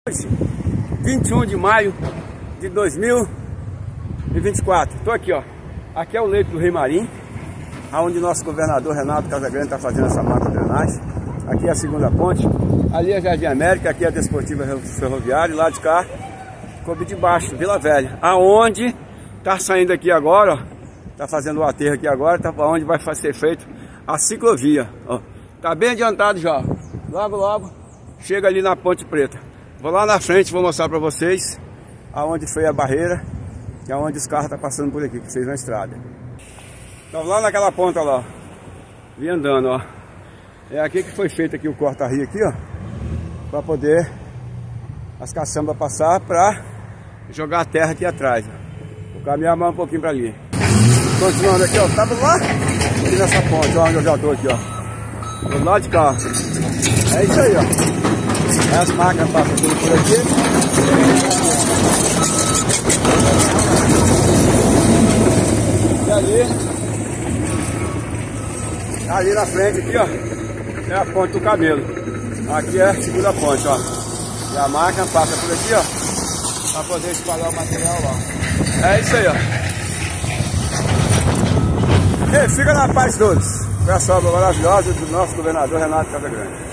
Hoje, 21 de maio de 2024. Estou aqui, ó. Aqui é o leito do Rio Marim, onde nosso governador Renato Casagrande está fazendo essa macro-drenagem. Aqui é a segunda ponte. Ali é Jardim América, aqui é a Desportiva Ferroviária. E lá de cá, Clube de Baixo, Vila Velha. Aonde está saindo aqui agora, ó. Está fazendo o aterro aqui agora, tá onde vai ser feito a ciclovia. Ó. Tá bem adiantado já. Logo, logo, chega ali na Ponte Preta. Vou lá na frente, vou mostrar para vocês aonde foi a barreira, que é onde os carros estão passando por aqui, que fez uma estrada. Então lá naquela ponta lá, ó, vim andando, ó. É aqui que foi feito aqui o corta-rio aqui, ó, para poder as caçambas passar para jogar a terra aqui atrás. Ó. Vou caminhar mais um pouquinho para ali. Continuando aqui, ó, tava lá aqui nessa ponte, ó, onde eu já tô aqui, ó. Do lado de cá. É isso aí, ó. As máquinas passam tudo por aqui. E ali na frente aqui, ó, é a ponte do Camelo. Aqui é a segunda ponte, ó. E a máquina passa por aqui, ó, para poder espalhar o material lá. É isso aí, ó. E fica na paz todos. Com essa obra maravilhosa do nosso governador Renato Casagrande.